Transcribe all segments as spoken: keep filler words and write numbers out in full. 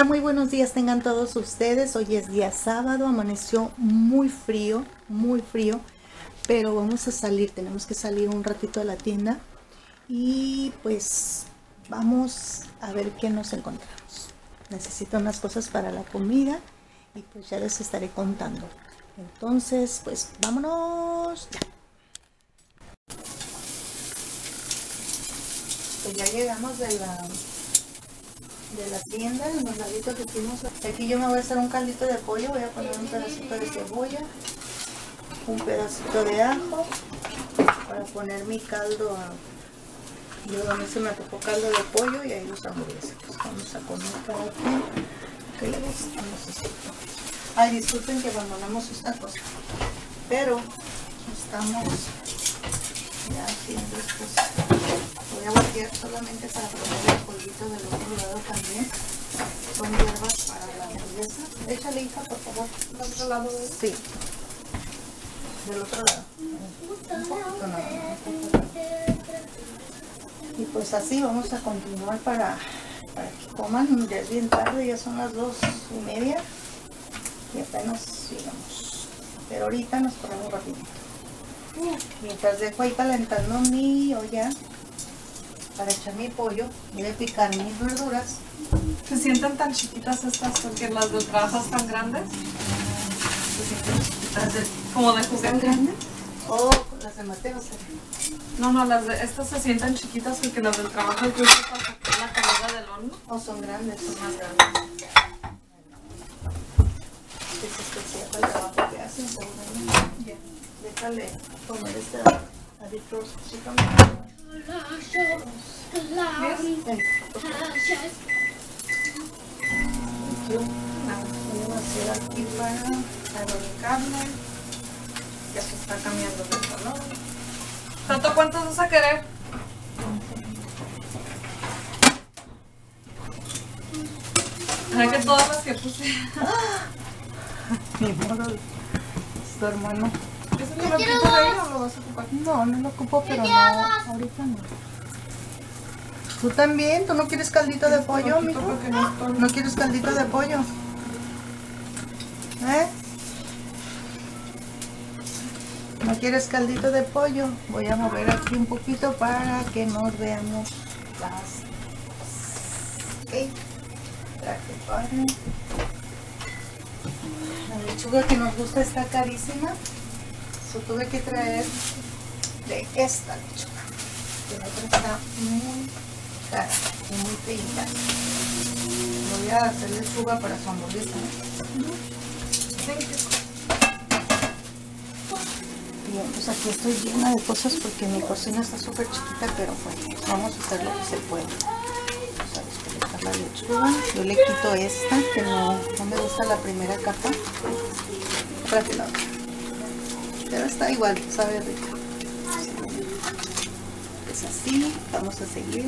Hola, muy buenos días tengan todos ustedes. Hoy es día sábado, amaneció muy frío, muy frío, pero vamos a salir, tenemos que salir un ratito a la tienda y pues vamos a ver qué nos encontramos. Necesito unas cosas para la comida y pues ya les estaré contando. Entonces, pues vámonos ya. Pues ya llegamos de la de la tienda, el mandadito que hicimos. Aquí yo me voy a hacer un caldito de pollo, voy a poner un pedacito de cebolla, un pedacito de ajo, para poner mi caldo a... Yo a mí se me tocó caldo de pollo y ahí los hamburguesas. Pues vamos a comer cada quien. ¿Qué le gustamos así? Ay, disculpen que abandonamos esta cosa, pero estamos ya haciendo esto. Voy a voltear solamente para poner el polvito del otro lado también. Son hierbas para la hamburguesa. Échale, hija, por favor. ¿Del otro lado? Sí. Del otro lado. Un poquito nada más. Y pues así vamos a continuar para, para que coman. Ya es bien tarde, ya son las dos y media. Y apenas llegamos. Pero ahorita nos ponemos rapidito. Mientras dejo ahí calentando mi olla para echar mi pollo y de picar mis verduras. ¿Se sienten tan chiquitas estas porque las del trabajo están grandes? ¿Se sienten chiquitas? De, como de juguete. ¿Grandes? Oh, las de Mateo. No, no, las de estas se sienten chiquitas porque las del trabajo yo uso para sacar la comida del horno. O oh, son grandes, son más grandes. Es especial para el trabajo que hacen, seguramente. Ya, déjale comer este adictos chicken. Voy a hacer aquí para la carne. Ya se está cambiando de color. ¿Tanto cuántos vas a querer? Hay que todas las que puse. Mi modo, es tu hermano. ¿Eso te lo quito de ahí o lo vas a ocupar? No, no lo ocupo, pero no, ahorita no. ¿Tú también? ¿Tú no quieres caldito de pollo, mijo? No, ¿No quieres caldito de pollo? ¿Eh? ¿No quieres caldito de pollo? Voy a mover aquí un poquito para que nos veamos las... Ok. Traje pan. La lechuga que nos gusta está carísima. So, tuve que traer de esta lechuga. Que la otra está muy cara y muy feita. Voy a hacer lechuga para su hamburguesa. Bien, pues aquí estoy llena de cosas porque mi cocina está súper chiquita, pero bueno, vamos a hacer lo que se puede. Vamos a desconectar la lechuga. Yo le quito esta, que no, no me gusta la primera capa. Rápido. Pero está igual, sabe rico. Es así, vamos a seguir.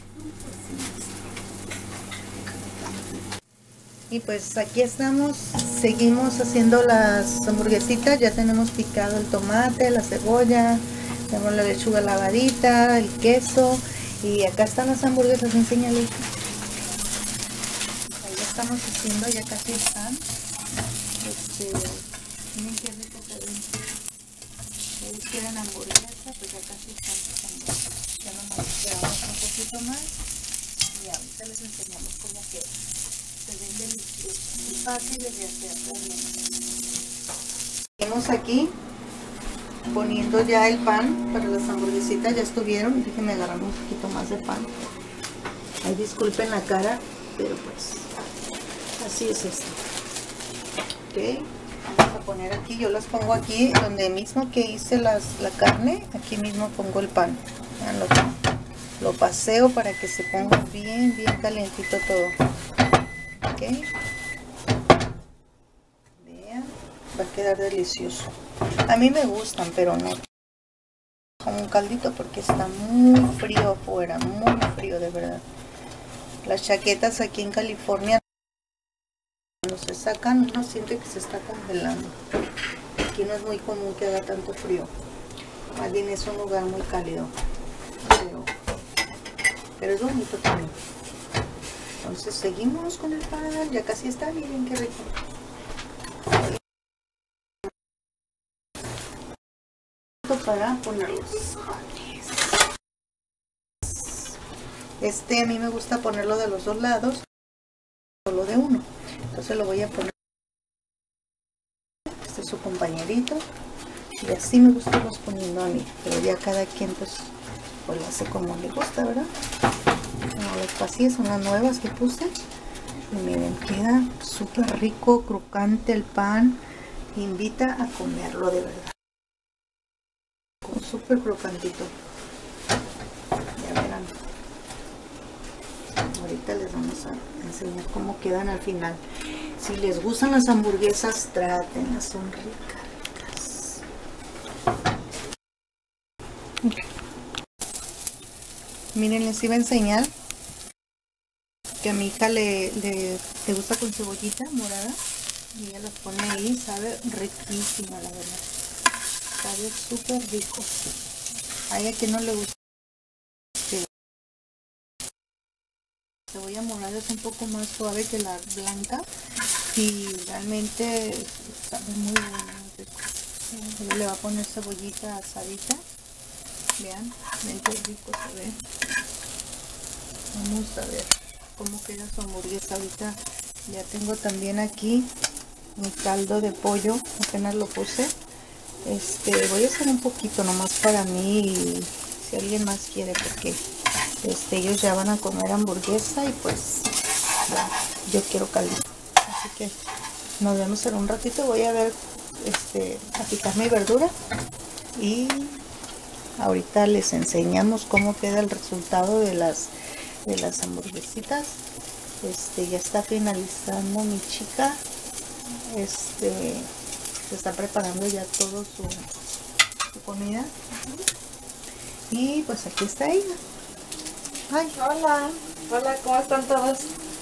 Y pues aquí estamos, seguimos haciendo las hamburguesitas. Ya tenemos picado el tomate, la cebolla, tenemos la lechuga lavadita, el queso. Y acá están las hamburguesas, enséñale. Ahí estamos haciendo, ya casi están. Este, miren qué rico se ven. Si ustedes quieren hamburguesa, pues ya casi están pasando. Ya nomás quedamos un poquito más. Y ahorita les enseñamos cómo queda. Se ven deliciosos y fáciles de hacer realmente. Tenemos aquí poniendo ya el pan para las hamburguesitas. Ya estuvieron. Déjenme agarrar un poquito más de pan. Ay, disculpen la cara, pero pues así es esto. Ok, vamos a poner aquí. Yo las pongo aquí donde mismo que hice las, la carne. Aquí mismo pongo el pan. Vean, lo, lo paseo para que se ponga bien, bien calientito todo. Ok, vean, va a quedar delicioso. A mí me gustan, pero no como un caldito porque está muy frío afuera, muy frío de verdad. Las chaquetas aquí en California, cuando se sacan, uno siente que se está congelando. Aquí no es muy común que haga tanto frío, más bien es un lugar muy cálido, pero, pero es bonito también. Entonces seguimos con el pan, ya casi está, miren qué rico. Para poner los panes. Este a mí me gusta ponerlo de los dos lados, solo de uno. Entonces lo voy a poner. Este es su compañerito. Y así me gusta los poniendo a mí. Pero ya cada quien pues, pues lo hace como le gusta, ¿verdad? Como las pastillas son las nuevas que puse. Y miren, queda súper rico, crocante el pan. Invita a comerlo de verdad. Súper crocantito. Ya verán. Ahorita les vamos a enseñar cómo quedan al final. Si les gustan las hamburguesas, trátenlas, son ricas, ricas. Okay. Miren, les iba a enseñar que a mi hija le, le, le gusta con cebollita morada y ella las pone ahí, sabe riquísima, la verdad. Sabe súper rico. A ella que no le gusta. La cebolla morada es un poco más suave que la blanca y realmente sabe muy bueno. Ella le va a poner cebollita asadita. Vean, ven qué rico se ve. Vamos a ver cómo queda su hamburguesa. Ahorita ya tengo también aquí mi caldo de pollo, apenas lo puse. Este, voy a hacer un poquito nomás para mí y si alguien más quiere, porque este, ellos ya van a comer hamburguesa y pues ya, yo quiero caldo. Así que nos vemos en un ratito. Voy a ver, este, a picar mi verdura y ahorita les enseñamos cómo queda el resultado de las de las hamburguesitas. Este, ya está finalizando mi chica. Este, se está preparando ya todo su, su comida. Y pues aquí está ella. Ay, hola, hola, ¿cómo están todos?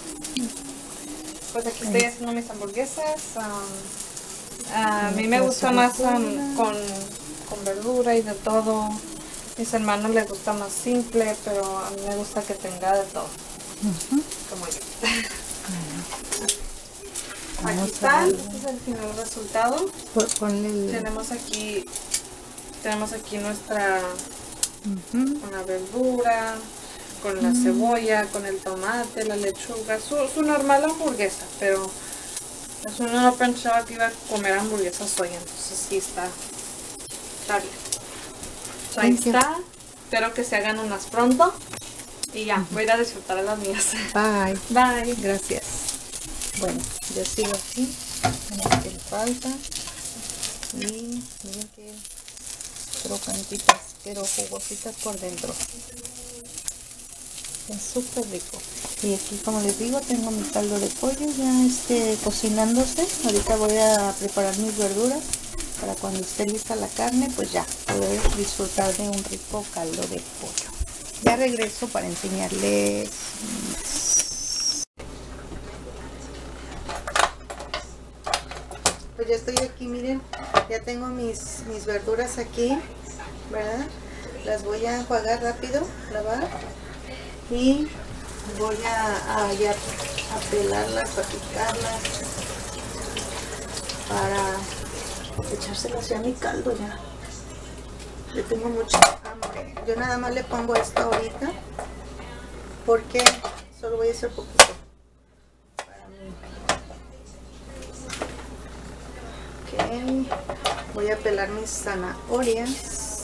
Pues aquí estoy haciendo mis hamburguesas. Um, a mí me gusta más um, con, con verdura y de todo. Mis hermanos les gusta más simple, pero a mí me gusta que tenga de todo. Uh-huh. Como yo. Uh-huh. Aquí está, este es el final resultado. El... Tenemos aquí, tenemos aquí nuestra uh-huh. una verdura, con la uh-huh. cebolla, con el tomate, la lechuga, su, su normal hamburguesa, pero pues uno no pensaba que iba a comer hamburguesa soya, entonces sí está, está bien. So, ahí está, espero que se hagan unas pronto y ya, voy a ir a disfrutar de las mías. Bye. Bye. Gracias. Bueno, yo sigo aquí, lo que le falta y miren que crocantitas, pero jugositas por dentro. Es súper rico. Y aquí, como les digo, tengo mi caldo de pollo ya este, cocinándose. Ahorita voy a preparar mis verduras para cuando esté lista la carne, pues ya poder disfrutar de un rico caldo de pollo. Ya regreso para enseñarles más. Pues ya estoy aquí, miren, ya tengo mis, mis verduras aquí, ¿verdad? Las voy a enjuagar rápido, lavar y voy a, a, ya, a pelarlas, a picarlas para echárselas ya a mi caldo ya. Yo tengo mucha hambre. Yo nada más le pongo esto ahorita porque solo voy a hacer poquito para mí. Ok, voy a pelar mis zanahorias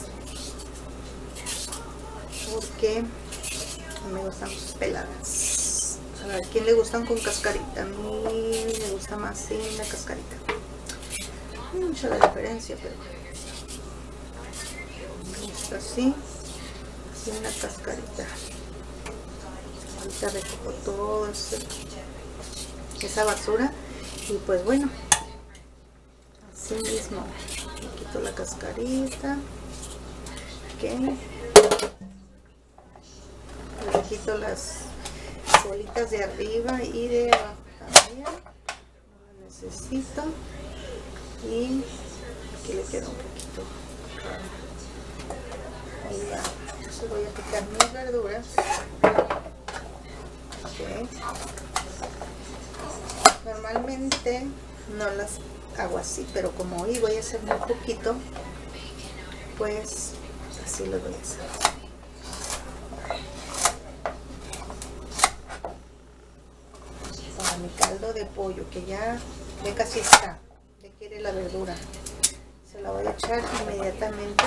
porque me gustan peladas. A ver, ¿quién le gustan con cascarita? A mí me gusta más sin la cascarita. No hay mucha la diferencia, pero me gusta así, sin la cascarita. Ahorita recojo todo ese, esa basura y pues bueno, así mismo le quito la cascarita. Ok, le quito las bolitas de arriba y de abajo también, lo necesito. Y aquí le queda un poquito. Ahí ya. Entonces voy a picar mis verduras. Ok. Normalmente no las hago así, pero como hoy voy a hacer muy poquito, pues así lo voy a hacer. Para mi caldo de pollo, que ya, ya casi está, ya quiere la verdura, se la voy a echar inmediatamente.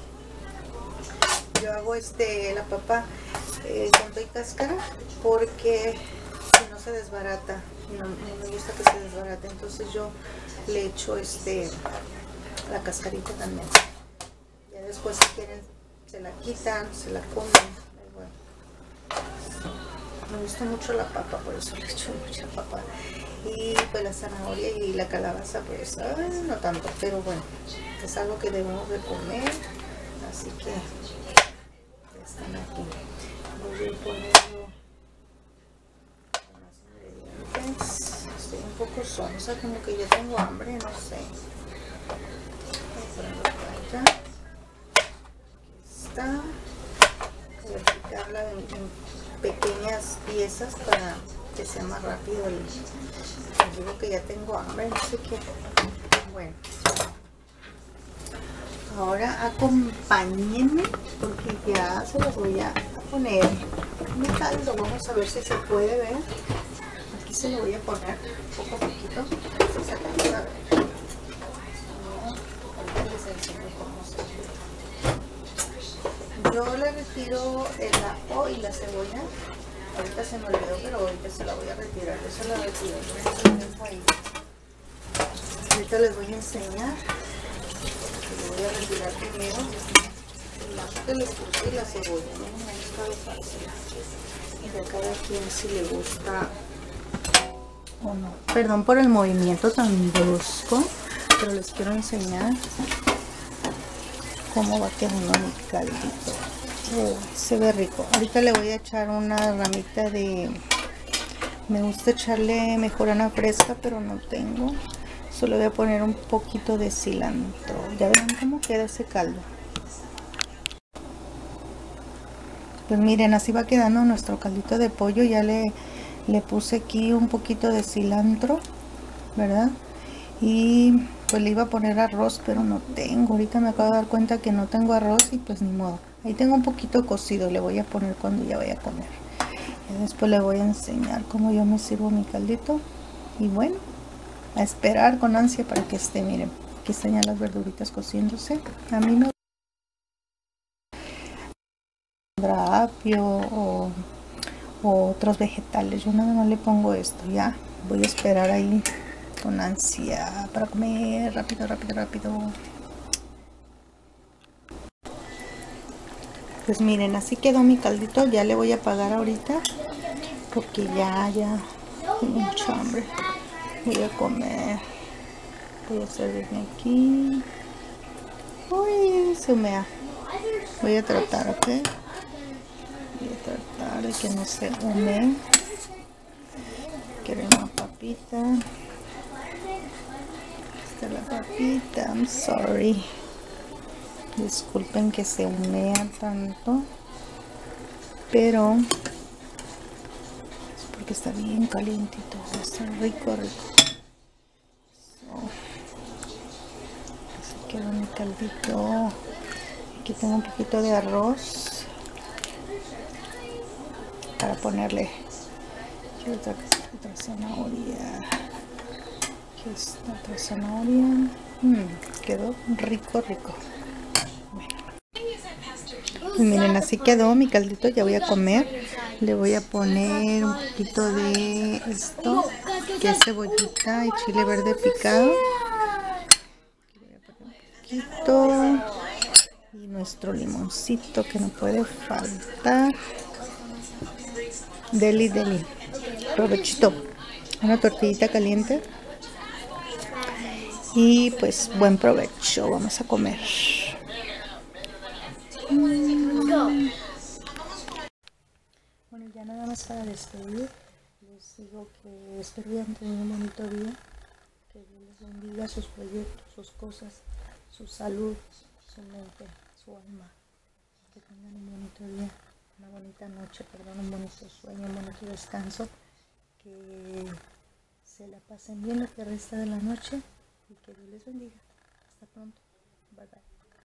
Yo hago este la papa eh, con toda y cáscara porque si no se desbarata, no, no me gusta que se desbarate, entonces yo le echo este la cascarita también. Ya después si quieren se la quitan, se la comen, igual. Me gusta mucho la papa, por eso le echo mucha papa. Y pues la zanahoria y la calabaza, pues ay, no tanto, pero bueno, es algo que debemos de comer, así que ya están aquí. Voy a ir poniendo más ingredientes. Estoy un poco sonsa, como que ya tengo hambre, no sé. Voy a ponerlo por allá. Aquí está. Voy a picarla en, en pequeñas piezas para que sea más rápido el, les digo que ya tengo hambre, no sé qué. Bueno, ahora acompáñenme porque ya se los voy a poner mi caldo. Vamos a ver si se puede ver. Aquí se lo voy a poner poco a poquito, si se alcanza a ver. Ahorita les enseño cómo se ve. Yo le retiro el ajo y la cebolla. Ahorita se me olvidó, pero ahorita se la voy a retirar. Yo se la retiro. Ahí. Ahorita les voy a enseñar. Le voy a retirar primero el ajo que les puse y la cebolla. No me ha estado fácil. Y a cada quien si le gusta o no. Perdón por el movimiento tan brusco, pero les quiero enseñar cómo va quedando mi caldito. Oh, se ve rico. Ahorita le voy a echar una ramita de, me gusta echarle mejorana fresca, pero no tengo. Solo voy a poner un poquito de cilantro. Ya ven cómo queda ese caldo. Pues miren, así va quedando nuestro caldito de pollo. Ya le, le puse aquí un poquito de cilantro, ¿verdad? Y pues le iba a poner arroz, pero no tengo. Ahorita me acabo de dar cuenta que no tengo arroz y pues ni modo. Ahí tengo un poquito cocido, le voy a poner cuando ya vaya a comer. Y después le voy a enseñar cómo yo me sirvo mi caldito. Y bueno, a esperar con ansia para que esté. Miren, aquí están ya las verduritas cociéndose. A mí me gusta apio o, o otros vegetales. Yo nada más le pongo esto. Ya voy a esperar ahí con ansia para comer. Rápido, rápido, rápido. Pues miren, así quedó mi caldito. Ya le voy a apagar ahorita porque ya, ya tengo mucha hambre. Voy a comer. Voy a servirme aquí. Uy, se humea. Voy a tratar, ¿ok? Voy a tratar de que no se humee. Quiero una papita. Esta es la papita. I'm sorry. Disculpen que se humea tanto, pero es porque está bien calientito, está rico, rico. So, así quedó mi caldito. Aquí tengo un poquito de arroz para ponerle. Aquí otra, otra zanahoria. Aquí está otra zanahoria. Mm, quedó rico, rico. Y miren, así quedó mi caldito. Ya voy a comer. Le voy a poner un poquito de esto, que es cebollita y chile verde picado. Le voy a poner un poquito. Y nuestro limoncito que no puede faltar. Deli, deli. Provechito. Una tortillita caliente. Y pues buen provecho. Vamos a comer. Mm. Bueno, ya nada más para despedir, les digo que espero que hayan tenido un bonito día, que Dios les bendiga sus proyectos, sus cosas, su salud, su mente, su alma, que tengan un bonito día. una bonita noche, perdón, un bonito sueño, un bonito descanso, que se la pasen bien lo que resta de la noche y que Dios les bendiga. Hasta pronto. Bye bye.